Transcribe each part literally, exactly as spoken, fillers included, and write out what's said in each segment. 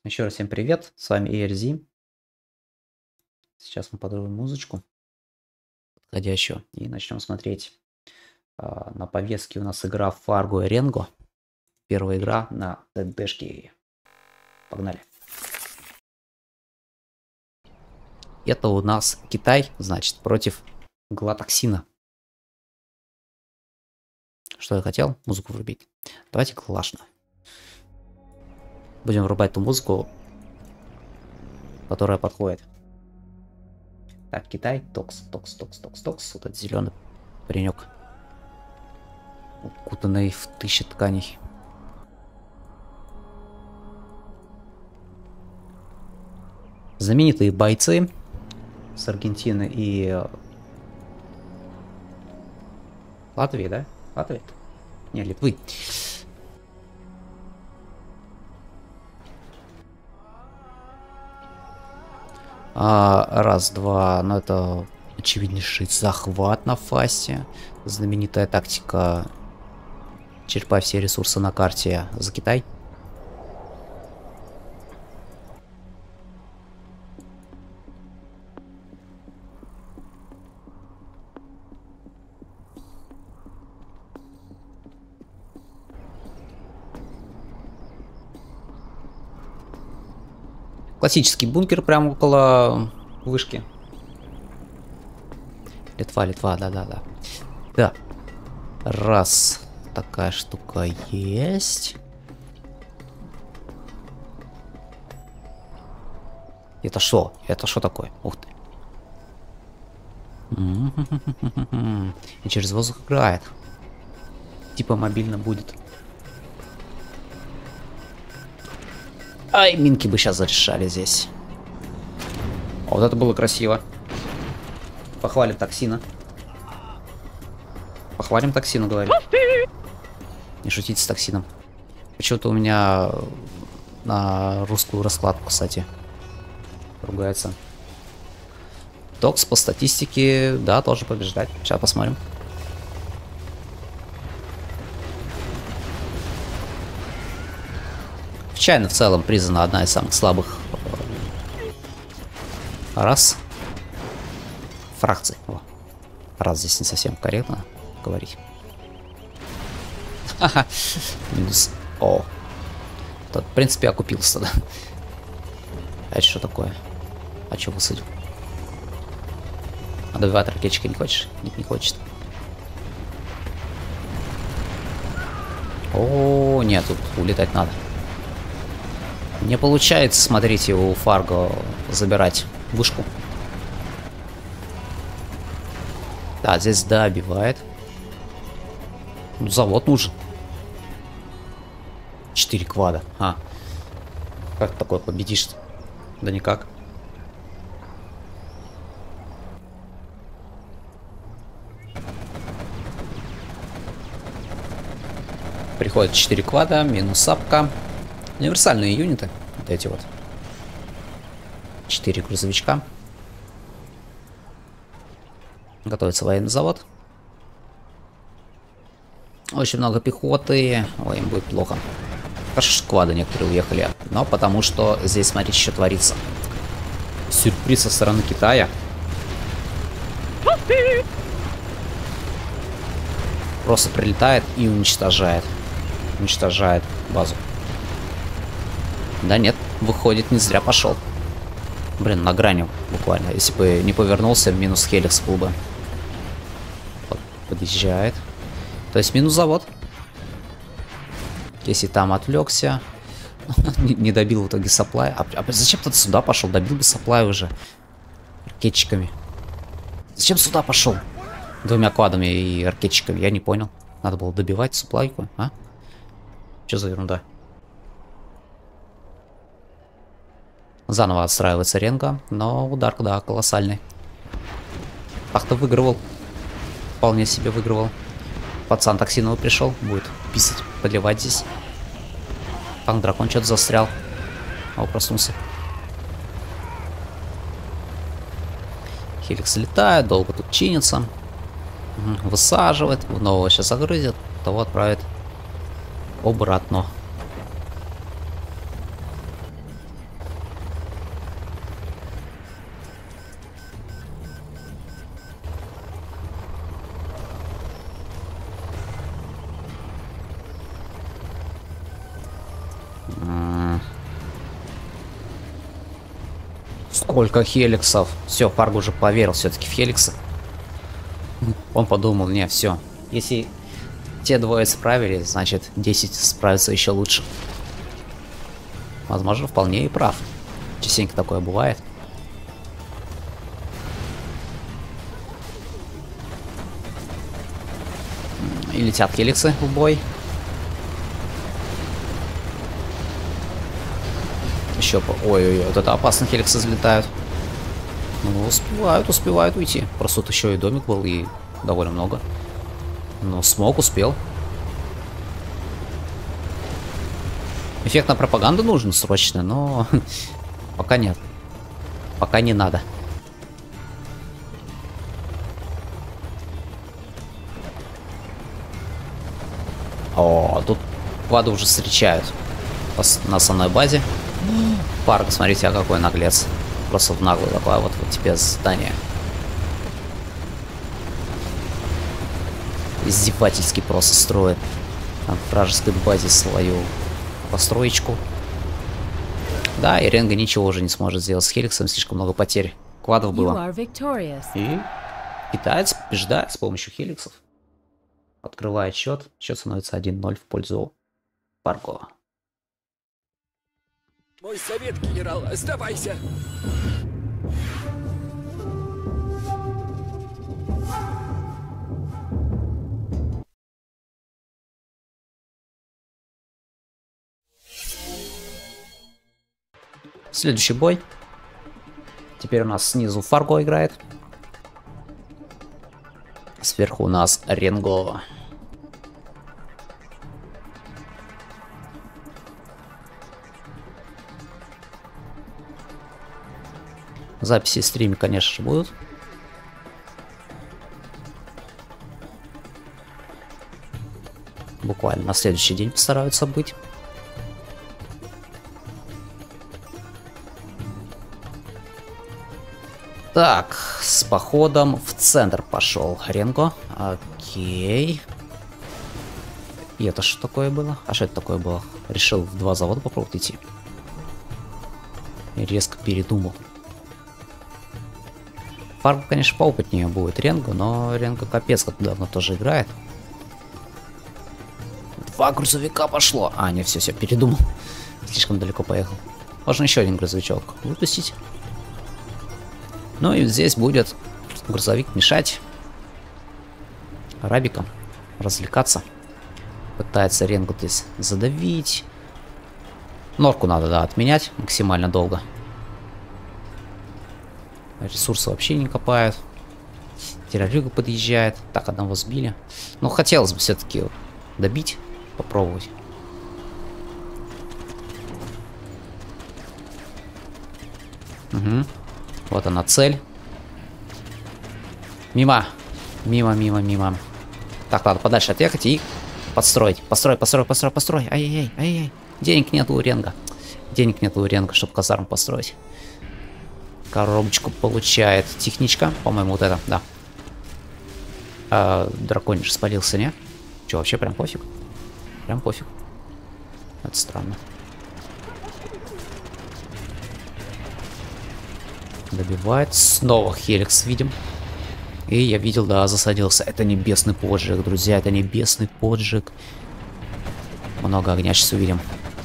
Еще раз всем привет, с вами и эр зет. Сейчас мы подробим музычку подходящую и начнем смотреть. А, на повестке у нас игра Fargo Erengо. Первая игра на ТДшке. Погнали. Это у нас Китай, значит, против Глатоксина. Что я хотел? Музыку врубить. Давайте классно. Будем врубать ту музыку, которая подходит. Так, Китай, токс, токс, токс, токс, токс. Вот этот зеленый паренек, укутанный в тысячи тканей. Знаменитые бойцы с Аргентины и Латвии, да? Латвии? Не, Литвы. А, раз, два, ну это очевиднейший захват на фасе. Знаменитая тактика черпай все ресурсы на карте за Китай. Классический бункер прямо около вышки. Литва, Литва, да-да-да. Да. Раз такая штука есть. Это что? Это что такое? Ух ты. И через воздух играет. Типа мобильно будет. Ай, минки бы сейчас зарешали здесь. А вот это было красиво. Похвалим токсина. Похвалим токсину, говорю. Не шутите с токсином. Почему-то у меня на русскую раскладку, кстати, ругается. Токс по статистике, да, тоже побеждать. Сейчас посмотрим. В Чайна в целом признана одна из самых слабых рас. Фракций. О. Раз здесь не совсем корректно говорить. Ха-ха. Минус. О. Тот, в принципе, окупился, да. А это что такое? А что высадил? А добивать ракетчика не хочешь? Нет, не хочет. О, нет, тут улетать надо. Не получается, смотрите, у Фарго забирать вышку. Да, здесь добивает. Ну, завод нужен. Четыре квада. А. Как такое победишь? Да никак. Приходит четыре квада, минус апка. Универсальные юниты. Вот эти вот. четыре грузовичка. Готовится военный завод. Очень много пехоты. Ой, им будет плохо. Хорошо, что квады некоторые уехали. Но потому что здесь, смотрите, что творится. Сюрприз со стороны Китая. Просто прилетает и уничтожает. Уничтожает базу. Да нет, выходит, не зря пошел. Блин, на грани буквально. Если бы не повернулся, минус хеликс был бы. Вот, подъезжает. То есть минус завод. Если там отвлекся. не, не добил в итоге сапплай. А, а зачем кто-то сюда пошел? Добил бы сапплай уже. Ракетчиками. Зачем сюда пошел? Двумя квадами и ракетчиками. Я не понял. Надо было добивать сапплайку, а? Что за ерунда? Заново отстраивается Ренго, но удар, да, колоссальный. Ах-то выигрывал. Вполне себе выигрывал. Пацан токсиновый пришел, будет писать, подливать здесь. Танк дракон что-то застрял. О, проснулся. Хеликс летает, долго тут чинится. Высаживает, нового сейчас загрызет, того отправит обратно. Сколько хеликсов. Все, Фарго уже поверил все-таки в хеликсы. Он подумал, не, все. Если те двое справились, значит десять справятся еще лучше. Возможно, вполне и прав. Частенько такое бывает. И летят хеликсы в бой. Еще по... Ой-ой-ой, вот это опасно, хеликсы взлетают. Ну, успевают, успевают уйти. Просто тут еще и домик был, и довольно много. Но смог, успел. Эффектная пропаганда нужна срочно, но пока нет. Пока не надо. О, тут квады уже встречают на основной базе. Парк, смотрите, а какой наглец. Просто в наглую такое вот, вот тебе здание. Издевательски просто строит на вражеской базе свою построечку. Да, и Ренго ничего уже не сможет сделать с хеликсом, слишком много потерь квадов было. И китаец побеждает с помощью хеликсов. Открывает счет. Счет становится один ноль в пользу Фарго. Мой совет, генерал, оставайся. Следующий бой. Теперь у нас снизу Фарго играет. Сверху у нас Ренго. Записи стрима, конечно же, будут. Буквально на следующий день постараются быть. Так, с походом в центр пошел Ренго. Окей. И это что такое было? А что это такое было? Решил в два завода попробовать идти. И резко передумал. Фарго, конечно, поопытнее будет Ренго, но Ренго капец как давно тоже играет. Два грузовика пошло. А, не, все, все, передумал. Слишком далеко поехал. Можно еще один грузовичок выпустить. Ну и здесь будет грузовик мешать арабикам развлекаться. Пытается Ренго здесь задавить. Норку надо, да, отменять максимально долго. Ресурсы вообще не копают. Террорюга подъезжает. Так, одного сбили. Но хотелось бы все-таки добить. Попробовать. Угу. Вот она цель. Мимо. Мимо, мимо, мимо. Так, ладно, подальше отъехать и подстроить. Построй, построй, построй, построй. Ай-яй-яй, ай-яй. Денег нет у Ренго. Денег нет у Ренго, чтобы казарму построить. Коробочку получает техничка. По-моему, вот это, да. А, дракониш спалился, не? Че, вообще прям пофиг? Прям пофиг. Это странно. Добивает. Снова хеликс видим. И я видел, да, засадился. Это небесный поджиг, друзья. Это небесный поджиг. Много огня сейчас увидим.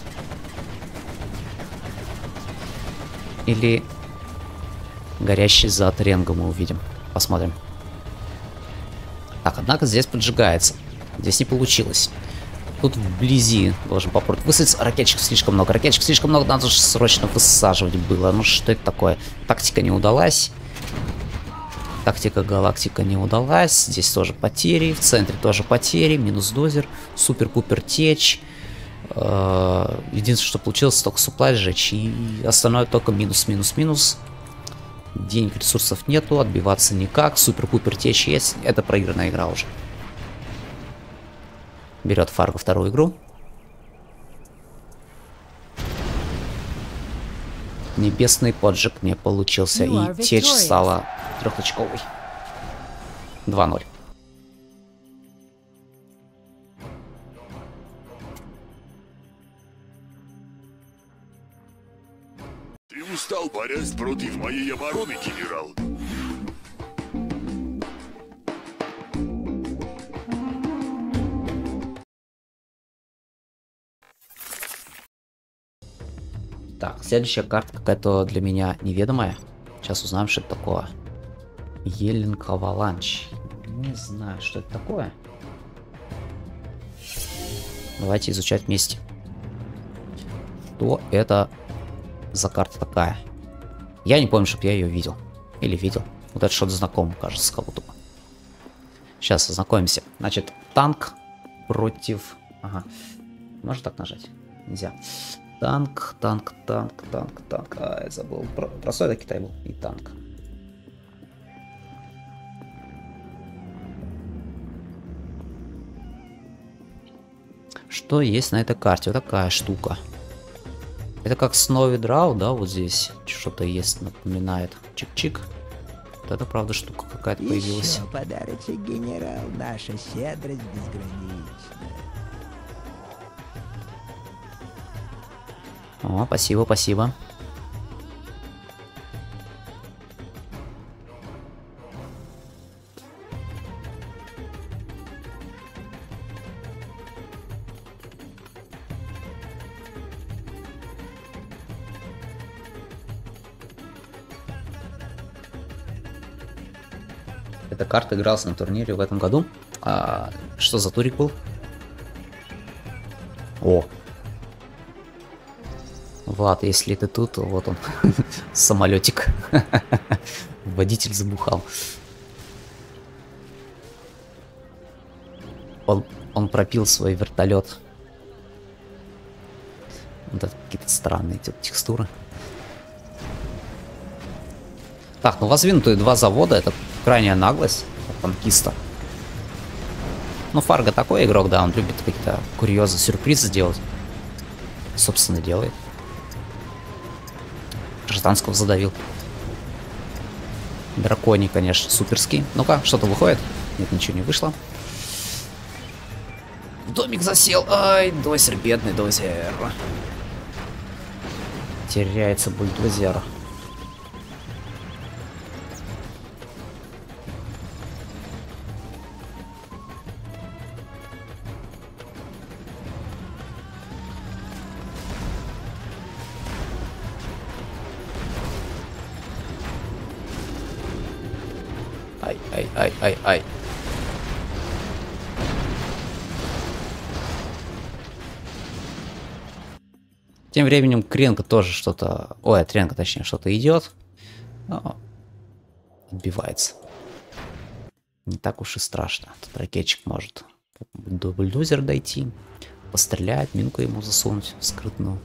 Или горящий зад Ренго мы увидим. Посмотрим. Так, однако здесь поджигается. Здесь не получилось. Тут вблизи должен попробовать высадиться. Ракетчиков слишком много. Ракетчиков слишком много. Надо же срочно высаживать было. Ну что это такое? Тактика не удалась. Тактика галактика не удалась. Здесь тоже потери. В центре тоже потери. Минус дозер. Супер-пупер течь. Единственное, что получилось, только суплай сжечь. И остальное только минус-минус-минус. Денег, ресурсов нету. Отбиваться никак. Супер-пупер течь есть. Это проигранная игра уже. Берет Фарго вторую игру. Небесный поджиг не получился. И течь стала трехточковой. два ноль. Ты устал, борясь против моей обороны, генерал. Так, следующая карта какая-то для меня неведомая. Сейчас узнаем, что это такое. Елинг Аваланч. Не знаю, что это такое. Давайте изучать вместе. Что это за карта такая? Я не помню, чтобы я ее видел. Или видел. Вот это что-то знакомое, кажется, кого-то. Сейчас ознакомимся. Значит, танк против... Ага. Можно так нажать? Нельзя. Танк, танк, танк, танк, танк. А, я забыл. Про простой это Китай был. И танк. Что есть на этой карте? Вот такая штука. Это как Snowy Draw, да, вот здесь что-то есть, напоминает. Чик-чик. Вот это, правда, штука какая-то появилась. Еще подарочек, генерал. Наша щедрость безгранична. О, спасибо, спасибо. Эта карта игралась на турнире в этом году. А, что за турик был? О! Влад, если ты тут, то вот он, самолетик. Водитель забухал. Он, он пропил свой вертолет. Вот это какие-то странные текстуры. Так, ну воздвинутые два завода, это крайняя наглость от танкиста. Ну, Фарго такой игрок, да, он любит какие-то курьезы, сюрпризы делать. Собственно, делает. Гражданского задавил. Драконий, конечно, суперский. Ну-ка, что-то выходит? Нет, ничего не вышло. Домик засел. Ай, дозер, бедный дозер. Теряется бульдозер. Ай, ай, ай, ай, ай. Тем временем Кренка тоже что-то... Ой, от Ренка, точнее, что-то идет. Но отбивается. Не так уж и страшно. Тут ракетчик может до бульдозера дойти, пострелять, минку ему засунуть скрытную.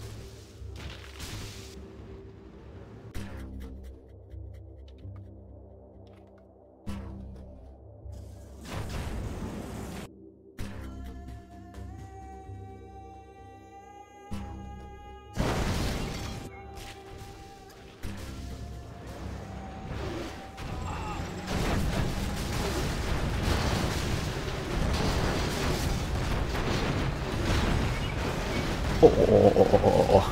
О-о-о-о-о-о.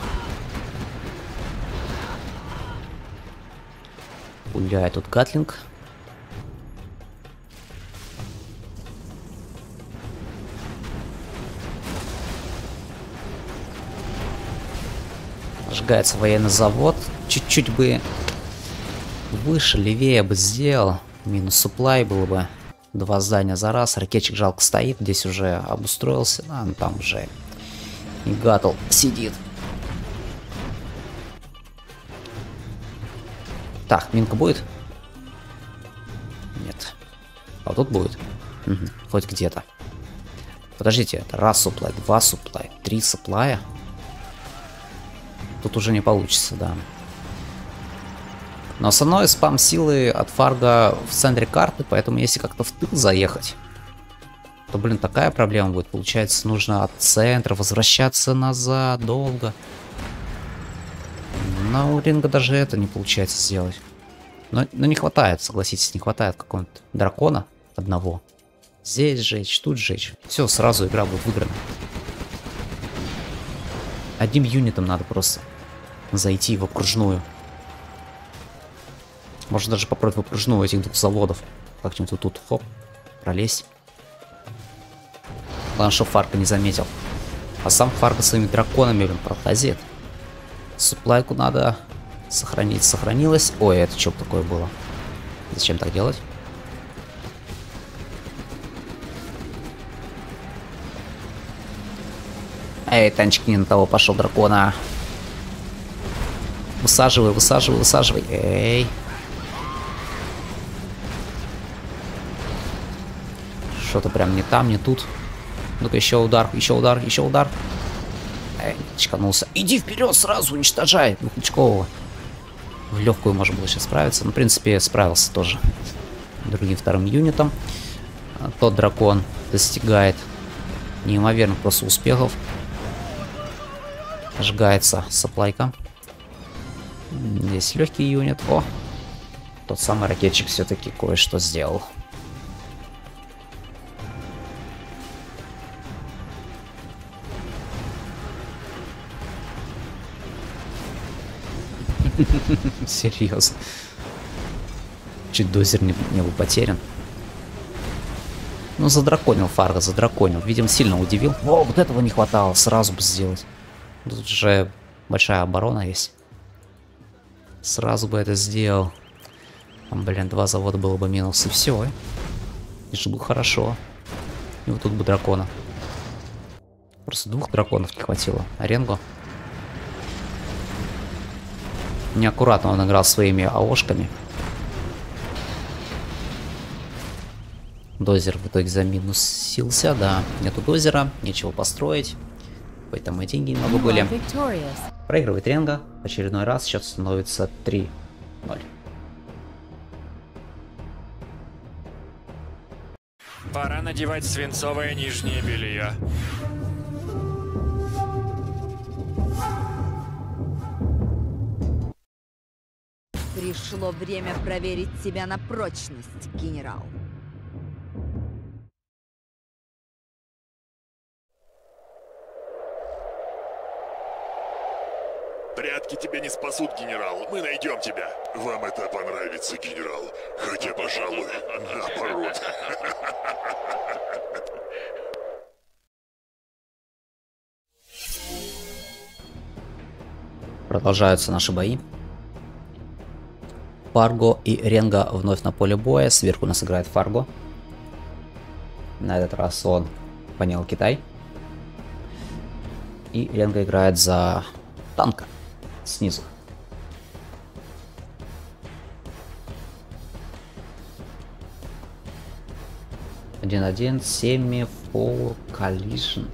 Гуляет тут Гатлинг. Сжигается военный завод. Чуть-чуть бы выше, левее бы сделал. Минус суплай было бы. Два здания за раз. Ракетчик жалко стоит. Здесь уже обустроился. А, ну там уже и Гатл сидит. Так, минка будет? Нет. А вот тут будет? Угу, хоть где-то. Подождите, это раз суплай, два суплай, три суплая. Тут уже не получится, да. Но основной спам силы от Фарго в центре карты, поэтому если как-то в тыл заехать, то, блин, такая проблема будет. Получается, нужно от центра возвращаться назад долго. Но у Ринга даже это не получается сделать. Но, но не хватает, согласитесь, не хватает какого-то дракона одного. Здесь сжечь, тут сжечь. Все, сразу игра будет выиграна. Одним юнитом надо просто зайти в окружную. Можно даже попробовать выпрыжну этих двух заводов. Как-нибудь вот тут, хоп, пролезть. Главное, что Фарго не заметил. А сам Фарго своими драконами, блин, проходит. Суплайку надо сохранить. Сохранилось. Ой, это что такое было? Зачем так делать? Эй, танчик не на того пошел, дракона. Высаживай, высаживай, высаживай. Эй. Что-то прям не там, не тут. Ну-ка, еще удар, еще удар, еще удар. Эй, чканулся. Иди вперед сразу, уничтожай двухлучкового. В легкую можно было сейчас справиться. Ну, в принципе, справился тоже. Другим вторым юнитом. Тот дракон достигает неимоверных просто успехов. Сжигается саплайка. Здесь легкий юнит. О! Тот самый ракетчик все-таки кое-что сделал. Серьезно. Чуть дозер не, не был потерян. Ну, задраконил Фарго, задраконил. Видимо, сильно удивил. О, вот этого не хватало, сразу бы сделать. Тут же большая оборона есть. Сразу бы это сделал. Там, блин, два завода было бы минус, и все. И же было хорошо. И вот тут бы дракона. Просто двух драконов не хватило. А Ренго неаккуратно он играл своими АОшками. Дозер в итоге заминусился, да. Нету дозера, нечего построить. Поэтому и деньги немного были. Проигрывает Ренго. В очередной раз счет становится три ноль. Пора надевать свинцовое нижнее белье. Пришло время проверить себя на прочность, генерал. Прятки тебя не спасут, генерал. Мы найдем тебя. Вам это понравится, генерал. Хотя, пожалуй, наоборот. Продолжаются наши бои. Фарго и Ренго вновь на поле боя. Сверху нас играет Фарго. На этот раз он понял Китай. И Ренго играет за танка снизу. один один, семь, four, collision.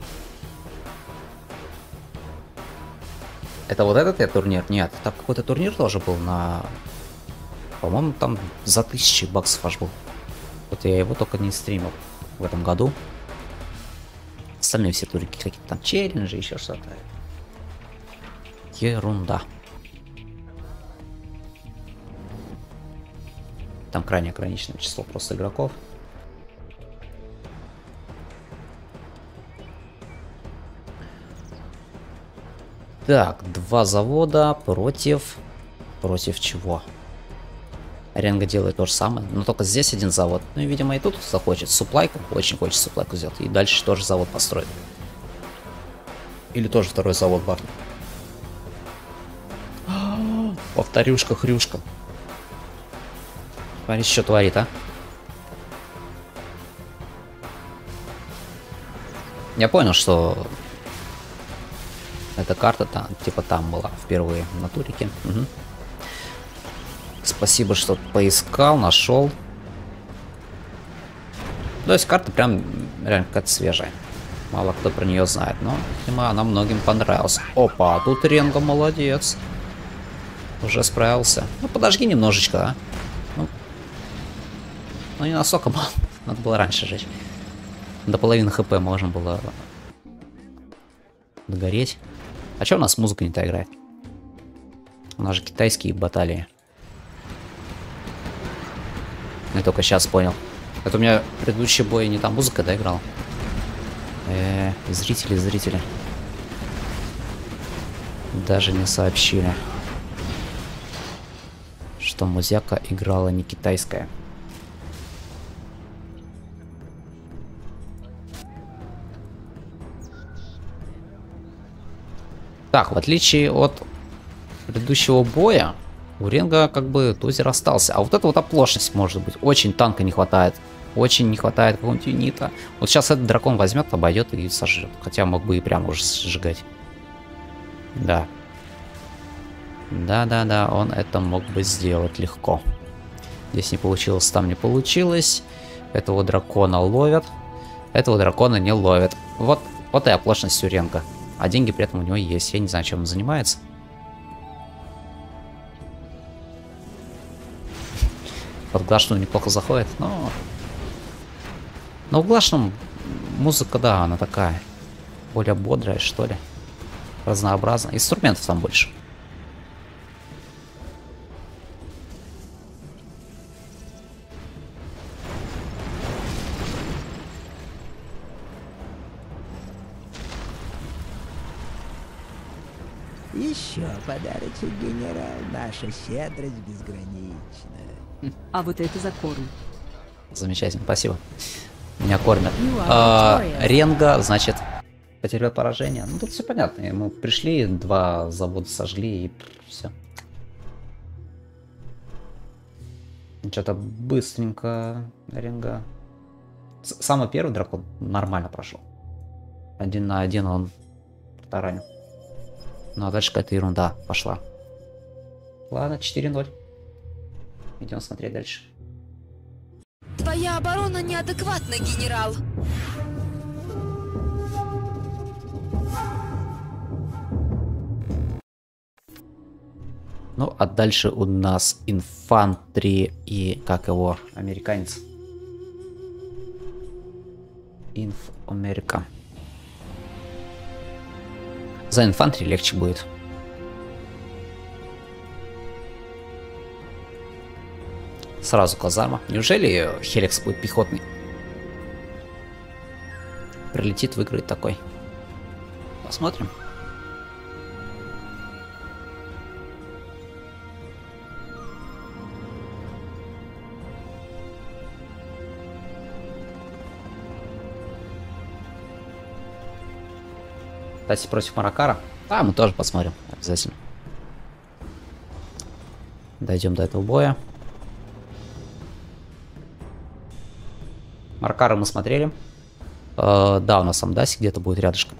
Это вот этот я турнир? Нет, там какой-то турнир тоже был на... По-моему, там за тысячи баксов аж был. Вот я его только не стримил в этом году. Остальные все турниры, какие-то там челленджи, еще что-то. Ерунда. Там крайне ограниченное число просто игроков. Так, два завода против... Против чего? Ренго делает то же самое, но только здесь один завод. Ну и, видимо, и тут захочет суплайку. Очень хочет суплайку сделать. И дальше тоже завод построит. Или тоже второй завод бахнет. Повторюшка, хрюшка. Смотри, что творит, а? Я понял, что эта карта там, типа там была впервые на турике. Угу. Спасибо, что поискал, нашел. То есть карта прям реально какая-то свежая. Мало кто про нее знает, но, видимо, она многим понравилась. Опа, тут Ренго молодец. Уже справился. Ну, подожги немножечко, а. Ну, ну не настолько мало. Надо было раньше жечь. До половины хп можно было догореть. А что у нас музыка не-то играет? У нас же китайские баталии. Я только сейчас понял. Это у меня предыдущий бой не там музыка, да, играл? Э, зрители, зрители. Даже не сообщили, что музяка играла не китайская. Так, в отличие от предыдущего боя, у Ренга как бы тузер остался. А вот это вот оплошность может быть. Очень танка не хватает. Очень не хватает какого-нибудь юнита. Вот сейчас этот дракон возьмет, обойдет и сожрет. Хотя мог бы и прямо уже сжигать. Да. Да-да-да, он это мог бы сделать легко. Здесь не получилось, там не получилось. Этого дракона ловят. Этого дракона не ловят. Вот, вот и оплошность у Ренга. А деньги при этом у него есть. Я не знаю, чем он занимается. Под глашну неплохо заходит, но... Но в глашном музыка, да, она такая. Более бодрая, что ли. Разнообразная. Инструментов там больше. Еще подарочек, генерал. Наша щедрость безгранична. А вот это за корм. Замечательно, спасибо. Меня кормят. А, Ренга, значит, потерпел поражение. Ну тут все понятно. Мы пришли, два завода сожгли и все. Что-то быстренько Ренга. С Самый первый дракон нормально прошел. Один на один он таранил. Ну а дальше какая-то ерунда пошла. Ладно, четыре ноль. Идем смотреть дальше. Твоя оборона неадекватна, генерал. Ну, а дальше у нас инфантри и, как его, американец. Инф Америка. За инфантри легче будет. Сразу казарма. Неужели Хеликс будет пехотный? Прилетит, выиграет такой. Посмотрим. Кстати, против Маракара. А, мы тоже посмотрим. Обязательно. Дойдем до этого боя. Маркара мы смотрели. Э, да, у нас Амдаси где-то будет рядышком.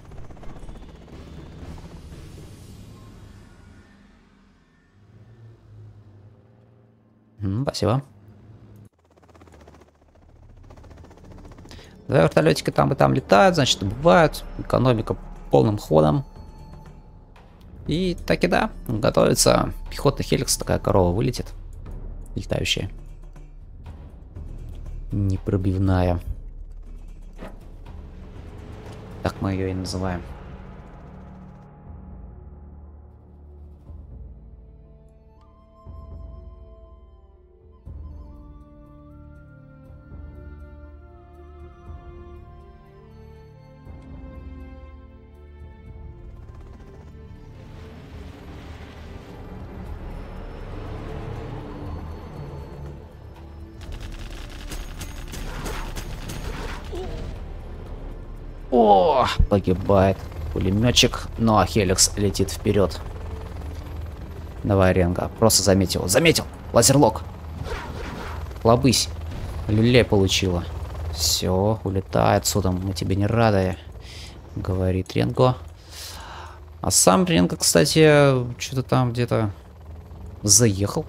М, спасибо. Два вертолетика там и там летают, значит, добывают. Экономика полным ходом. И таки да, готовится пехотный Хеликс, такая корова вылетит. Летающая. Непробивная. Так мы ее и называем. О, погибает пулеметчик. Ну а Хеликс летит вперед. Давай, Ренга, просто заметь его. Заметил! Лазерлок! Лобысь. Люлей получила. Все, улетай отсюда, мы тебе не рады, говорит Ренго. А сам Ренго, кстати, что-то там где-то заехал.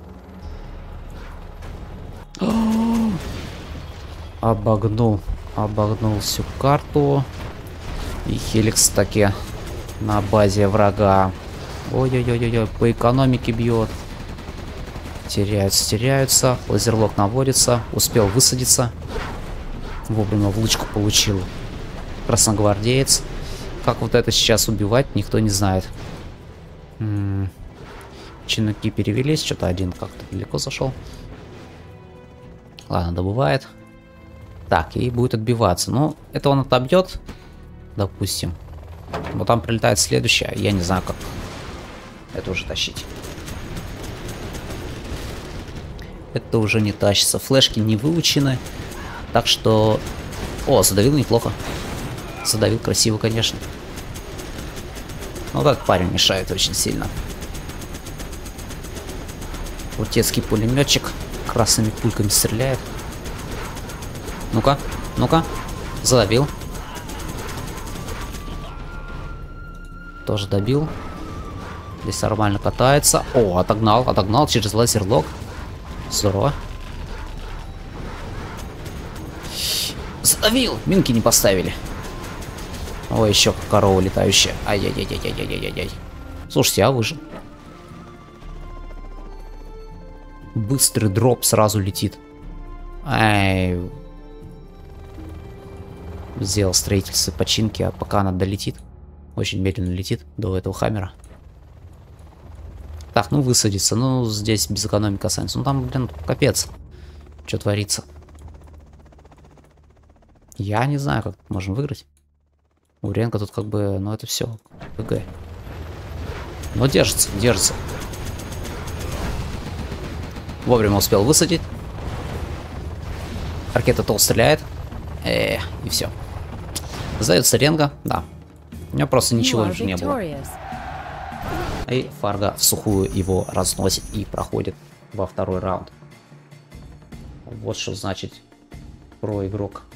Обогнул. Обогнул всю карту. И Хеликс таки на базе врага. Ой-ой-ой-ой, по экономике бьет. Теряются, теряются. Лазерлок наводится. Успел высадиться. Вовремя в лучку получил красногвардеец. Как вот это сейчас убивать, никто не знает. М-м. Чинуки перевелись. Что-то один как-то далеко зашел. Ладно, добывает. Так, и будет отбиваться. Ну, это он отобьет, допустим. Но там прилетает следующее. Я не знаю, как это уже тащить. это уже не тащится. Флешки не выучены. Так что... О, задавил неплохо. Задавил красиво, конечно. Но вот этот парень мешает очень сильно. Крутецкий пулеметчик красными пульками стреляет. Ну-ка, ну-ка. Задавил. Тоже добил. Здесь нормально катается. О, отогнал, отогнал через лазерлок. Здорово. Задавил! Минки не поставили. Ой, еще корова летающая. Ай-яй-яй-яй-яй-яй-яй-яй. Слушайте, я выжил. Быстрый дроп сразу летит. Ай. Сделал строительство починки, а пока она долетит. Очень медленно летит до этого хаммера. Так, ну высадится. Ну, здесь без экономики останется. Ну там, блин, капец. Что творится? Я не знаю, как можем выиграть. Уренко тут как бы, ну это все. ГГ. Но держится, держится. Вовремя успел высадить. Ракета Тол стреляет. Э, и все. Сдается Ренго, да. У него просто ничего уже не было. И Фарго в сухую его разносит и проходит во второй раунд. Вот что значит про игрок.